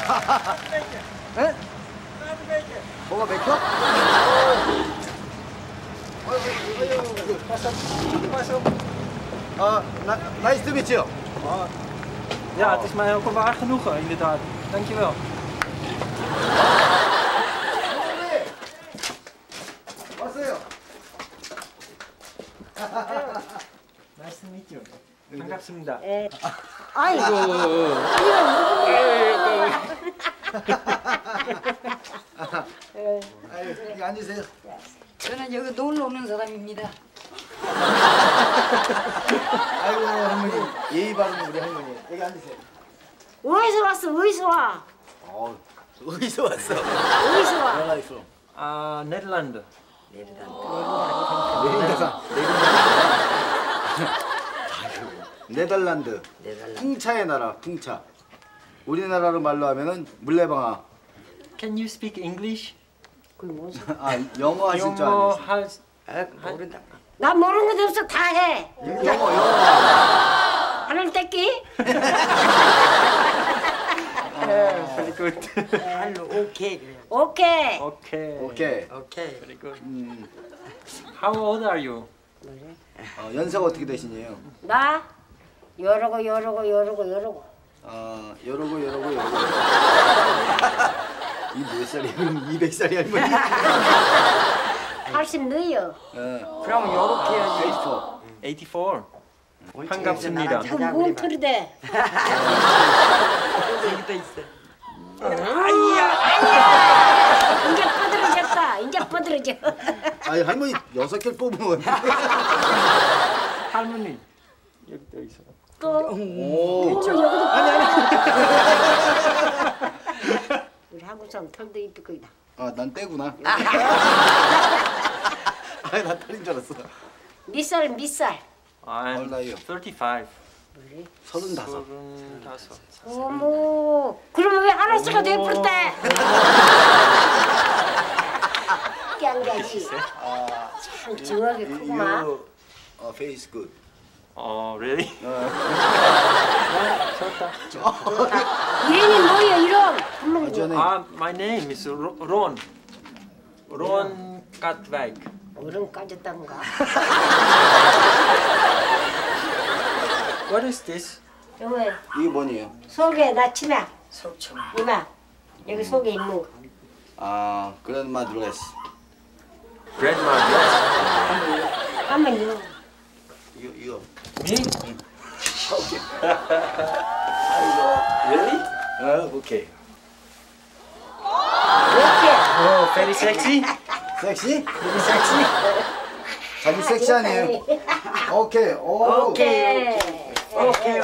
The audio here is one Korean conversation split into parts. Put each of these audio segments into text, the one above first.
에? 뭐가 맥혀? Nice to meet you. Ja, het is mij ook een waar genoegen, inderdaad. Dankjewel. 왔어요. Nice to meet you. 반갑습니다. 아이고. 여기 앉으세요. 저는 여기 놀러 오는 사람입니다. 아이고 할머니 예의 바르는 우리 할머니 여기 앉으세요. 어디서 왔어? 어디서 와? 어디서 왔어? 어디서 와? Where are you from? Nederland. 네덜란드. 풍차의 나라, 풍차. 우리나라로 말로 하면은 물레방아. Can you speak English? 영어 하실 줄 영어 알았어. 모른다. 나 모르는 것도 없어. 다 해. 영어. 하늘 떼기? Very good. 할로 오케이 그래요. 오케이. Okay. 오케이. 오케이. Very good. How old are you? 연세가 어떻게 되시니요? 나 여러고. 요러고. 이 몇 살이야? 200살이 할머니? 80 넣어요. 그럼 요렇게 해야지. 84. 반갑습니다. 지금 뭔 털이대? 여기도 있어. 이제 뻗어졌다. 이제 뻗어져. 아니 할머니 6개 뽑으면 할머니 여기도 있어. 또 오. 여기도 우리 한국 사람 털도 이쁠 거다. 난 떼구나. 아니 나 털인 줄 알았어. 밑살. I'm 나이요? 35. 35. 어머, 그러면 왜 하나씩가 더 예쁠 때? 깡가지. 참 지우하게 크구만. Face good. Oh, really? 좋다. 이름이 뭐예요, 이름? 분명히. My name is Ron. Ron Katwijk. 이름 까졌다는가? What is this? 여기 이게 뭐니요? 속에 나 치마. 속초. 이마. 여기 속에 있는 거. grandma dress. Grandma dress. 한번 이거. 이거. Me? 오케이. Really? 오케이. 이렇게. Oh, very sexy. 섹시? Very sexy. 자기 섹시하네요. 오케이. 오케이. 오케이.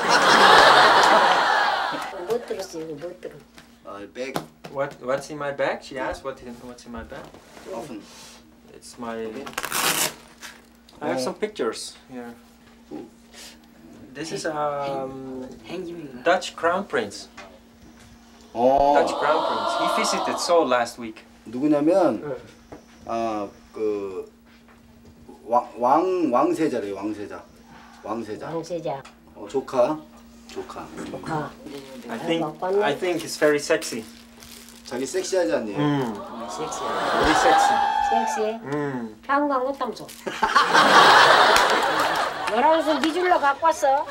못 들었어, 이거 못 들어. 백 What's in my bag? She asked what's in my bag. often. It's my. I have some pictures here. This is 행님인가? Dutch Crown Prince. Dutch Crown Prince. He visited Seoul last week. 누구냐면 왕세자래요. 왕세자. 왕세자. 조카. 조카. I think he's very sexy. 자기 섹시하지 않니요? 섹시해. Very sexy. 섹시해. 한강 못담소. 너랑서 니 줄러 갖고 왔어.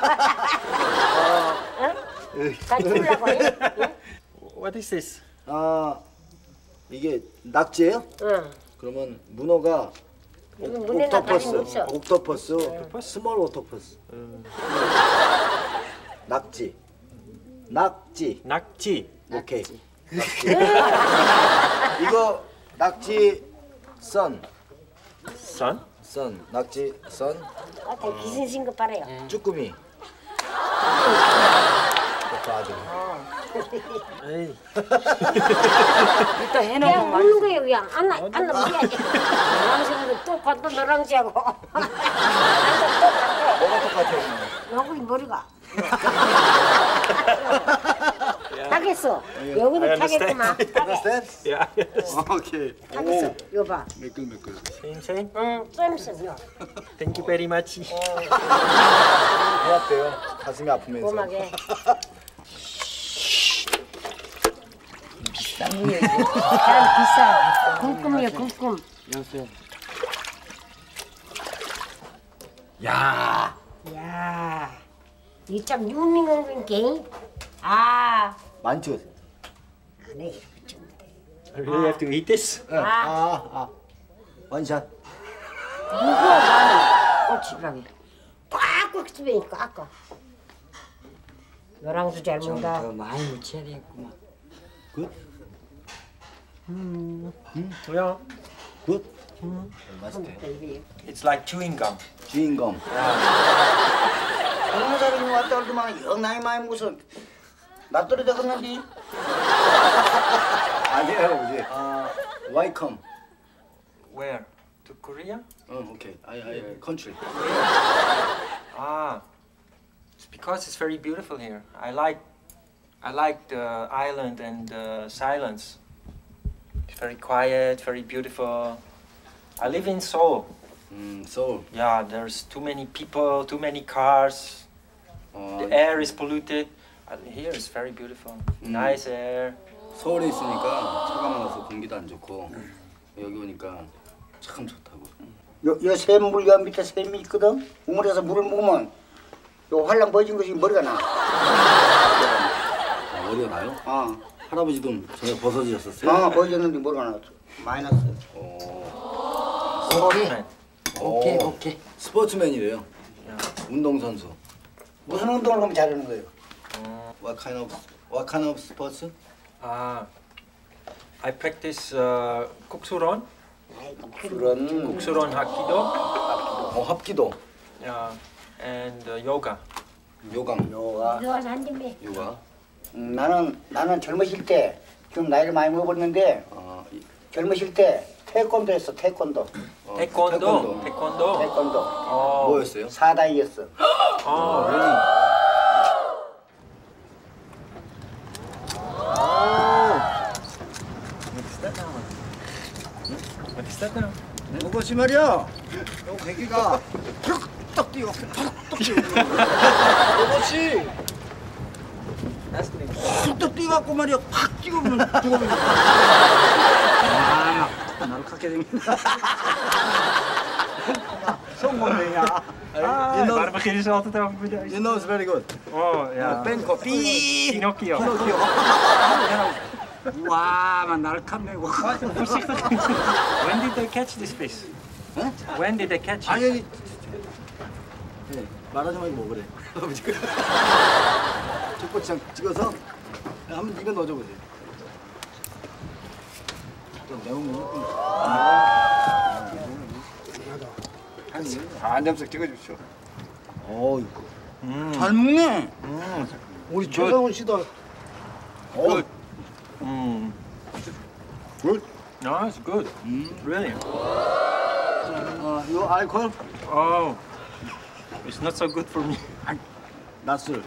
같이 줄라고 해? What is this? 이게 낙지예요? 응. 그러면 문어가 문에나 다리는 없어. 옥토퍼스, 스몰 옥토퍼스. 낙지. 낙지. 오케이. 낙지. 이거 낙지 선. 낙지 선. 다 기승신 거 빨아요. 쭈꾸미. 아들. 에이. 이따 해놓은 그냥 거 먹는 거예요, 그냥. 안나 먹어야지. 너랑지하고 또 봤다, 너랑지하고. 뭐가 똑같아요? 여기 머리가. 타겠어. 여기도 타겠구만. Understand? Yeah. 오케이. 타겠어. 이거 봐. 매끌매끌. Same. 응, 쌤쌤. Thank you very much. 고맙대요. 가슴이 아프면서. 고마게. 쌍둥이. 잘 비싸. 금꿈이야 금꿈. 영수. 야, 야, 이 참 유명한 게. 아, 많죠. 안 해. I really have to eat this? 원샷. 누구야 나는 꼬치라게. 꽉꽉 씹으니까 아까. 너랑도 잘 먹다. 더 많이 묻혀야 되겠구만. 굿, Yeah. 굿. 맛있대. It's like chewing gum. 주인공. 얼마 전에 왔다 그러더만 영 나이 많이 먹어서 나 떨어져 걷는디. 아니에요, 할아버지. 웰컴. Where? To Korea? 오케이. 컨트리. Ah, it's because it's very beautiful here. I like the island and the silence. It's very quiet, very beautiful. I live in Seoul. 서울. Yeah, there's too many people, too many cars. The air is polluted. Here is very beautiful. Nice air. 서울에 있으니까 차가 많아서 공기도 안 좋고 여기 오니까 참 좋다고. 요 샘물 요 밑에 샘이 있거든. 우물에서 물을 먹으면 요 활랑 버진 것이 머리가 나. 머리가 나요? 어. 할아버지도 전에 벗어지셨었어요? 버졌는데 머리가 나왔어. 많이 났어. Sportsman. 오케이. 스포츠맨이래요. 운동선수. 무슨 운동을 하면 잘하는 거예요? What kind of sports? I practice Kuksuron, 그런 Kuksuron Hapkido, 합기도, yeah, and yoga. 요강, 요가. 너와서 한 점에. 요가. 나는 젊으실 때 좀 나이를 많이 먹어버렸는데 젊으실 때 태권도 했어. 태권도. Taekwondo. 뭐였어요? 사다이였어. Oh, really? What is that now? 이것이 말이야. 요 개기가 툭툭 뛰어. 툭툭 뛰어. 이것이 툭툭 뛰어갖고 말이야. 확 찍으면 죽어버려. 나를 갖게 생긴다. 성공이야. Waarom beginnen ze altijd over met You know it's very good. Oh, ja. 뱅커 삐. Pinocchio. 와, 막 나를 칸내고. Voorzichtig. When did they catch this fish? When did they catch it? 아니, 네, 말하지 말고 먹으래. 족보장 찍어서 한번 이거 넣어줘보세요. 매운 거. 한 점씩 찍어주십시오. 어이. 잘 먹네. 우리 최성훈 씨도. Good. Good. No, it's good. Really. 요 알코올? Oh, it's not so good for me. 낮술.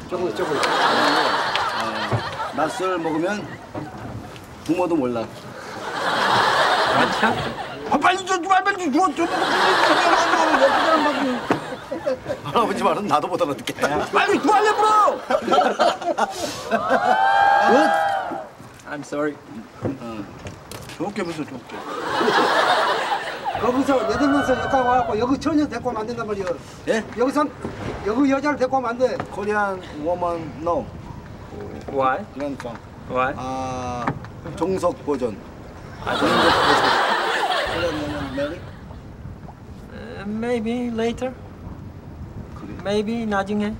낮술 먹으면 부모도 몰라. 빨리 줘, 빨리 줘. 할아버지 말은 나도 못 알아듣게. 빨리 불어. I'm sorry. 좋게 무슨 좋게. 거기서 여덟 명서 여기 와갖고 여기 처녀 데리고 오면 안 된단 말이야. 예? 여기서 여기 여자를 데리고 오면 안 돼. Korean woman no. Why? 그러니까 Why? 종석 버전. Maybe later. Maybe 나중에.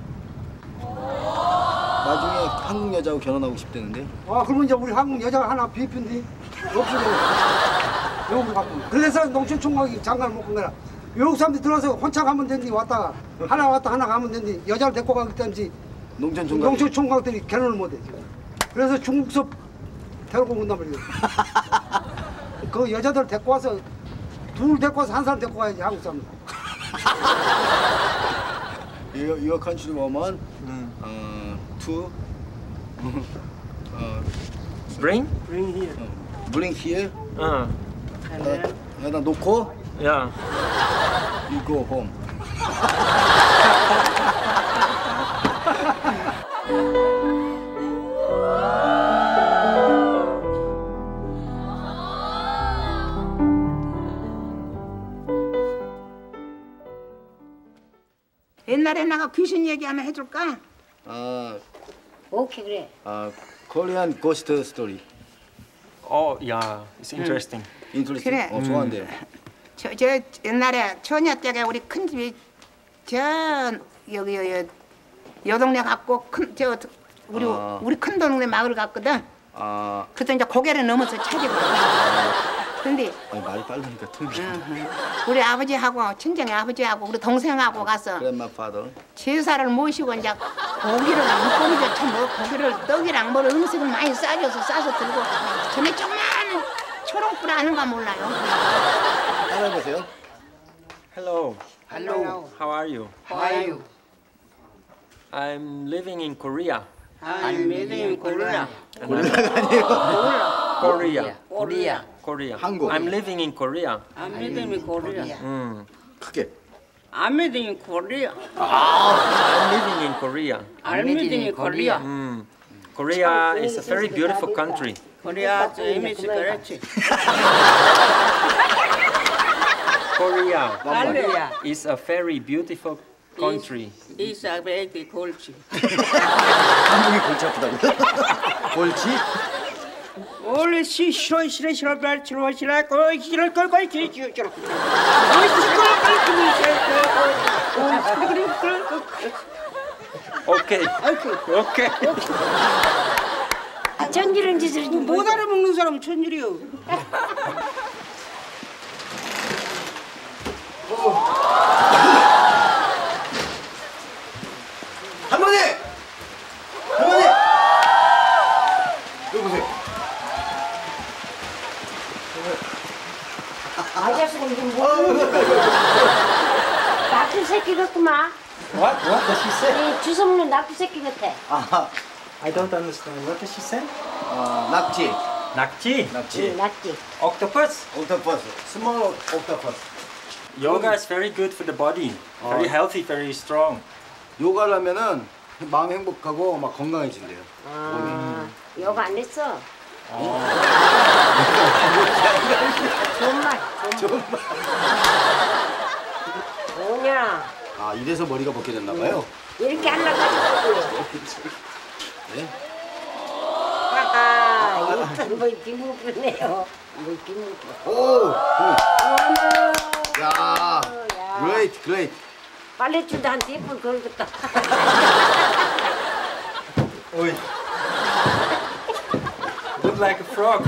나중에 한국 여자하고 결혼하고 싶다는데. 그러면 이제 우리 한국 여자가 하나 비핀데 없어져. 여기 갖고. 그래서 농촌 총각이 장관을 못 간 거라. 외국 사람들이 들어와서 혼자 가면 된디 왔다가 하나 왔다 하나 가면 된디 여자를 데리고 가기 때문에 농촌 총각. 농촌 총각들이 결혼을 못해 지금. 그래서 중국서 데리고 온단 말이야. 그 여자들 데리고 와서 둘 데리고 와서 한 사람 데리고 가야지 한국 사람. Your country woman. To. Bring? Bring here. 여기다 놓고 Yeah. you go home. 옛날에 나가 귀신 얘기 하나 해줄까? 오케이 그래. Korean ghost story. Oh, yeah, it's interesting. 인터레스팅. 그래. 좋아한대요. 저 옛날에 처녀 때가 우리 큰 집이 저 여기 요 동네 갖고 우리 큰 동네 마을 갔거든. 그래서 이제 고개를 넘어서 찾아보고. 근데 아니, 말이 빠르니까 통기. 우리 아버지하고 친정의 아버지하고 우리 동생하고 가서 Grandfather. 제사를 모시고 이제 고기를 물고기를 참 고기를 떡이랑 뭐 음식을 많이 싸줘서 싸서 들고 전에 조그만 초롱불 아는가 몰라요. 따라해보세요. Hello. Hello. How are you? How are you? I'm living in Korea. I'm living in Korea. Korea. Korea. Korea. 한국. I'm living in Korea. I'm living in Korea. 크게. I'm living in Korea. I'm living in Korea. I'm living in Korea. Korea is a very beautiful country. Korea 재밌어 그렇지. Korea Korea is a very beautiful country. is a very 골치. 한국이 골치 아프다고. 골치? 원래 싫어 별 싫어 싫어 Okay. Okay. 전지른 짓을 못 알아먹는 사람은 천일이요. 할머니! 할머니! 여기 보세요. 아저씨가 이게 뭐 낙지 새끼 같구만. What? What does she say? 이 주워 먹는 낙지 새끼 같아. I don't understand. What does she say? 낙지. 낙지? 낙지. 낙지. Octopus? 옥토퍼스. 스몰 옥토퍼스. Yoga is very good for the body. Very healthy, very strong. 요가를 하면은 마음 행복하고 막 건강해진대요. 요가 안 했어. 좋은 말. 좋은 말. 뭐냐? 이래서 머리가 벗게 됐나 봐요. 이렇게 하려고 하지. 네? 뭐 비무그네요. 뭐 비무그. 오! 야! Great, great. 빨래줄도 한 10분 걸겠다. 오이. Look like a frog.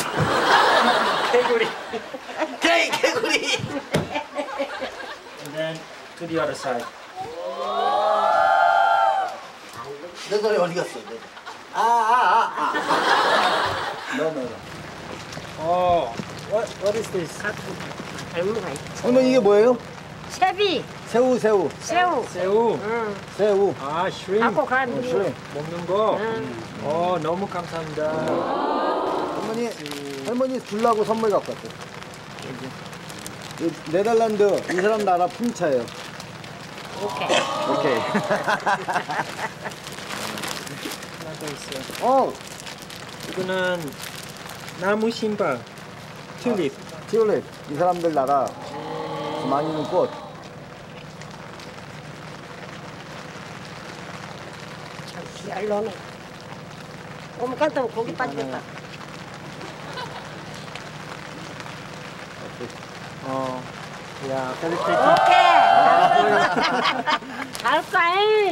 개구리. 개구리! And then to the other side. 내 손이 어디 갔어? No. Oh, what is this? 젊은가 할머니 이게 뭐예요? 채비. 새우. 새우. 새우. 새우. 아, shrimp. 갖고 가는 거. 먹는 거. 너무 감사합니다. 할머니 주려고 선물 갖고 왔어요. 네덜란드 이 사람 나라 풍차예요. 오케이. 하나 더 있어요. 이거는 나무 신발. 튤립. 튤립 이 사람들 나라 많이 있는 꽃. 알로네. 어머 깜짝 고기 빠지겠다. 야, 갈까?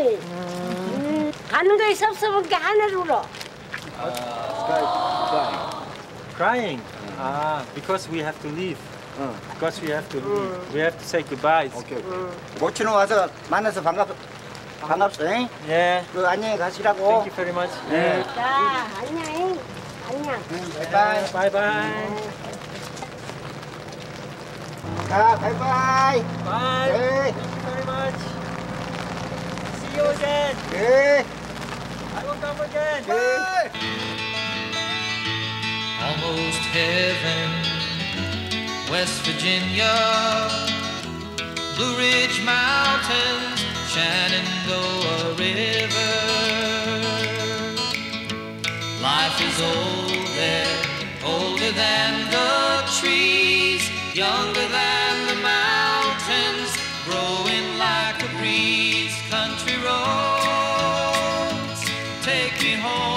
가는 거에 섭섭한 게 하늘 울어. crying. Because we have to leave. Because we have to leave. We have to say goodbye. 오케이. 모친호 와서 만나서 반갑소. 잉? Yeah. 그 안녕히 가시라고. Thank you very much. Yeah. 자, 안녕. 안녕. 바이바이. Bye bye. 자, 바이바이. Bye. 네. Thank you very much. See you again. 네. I will come again. 네. Almost heaven, West Virginia, Blue Ridge Mountains, Shenandoah River. Life is old there, older than the trees, younger than the mountains, growing like a breeze. country roads take me home.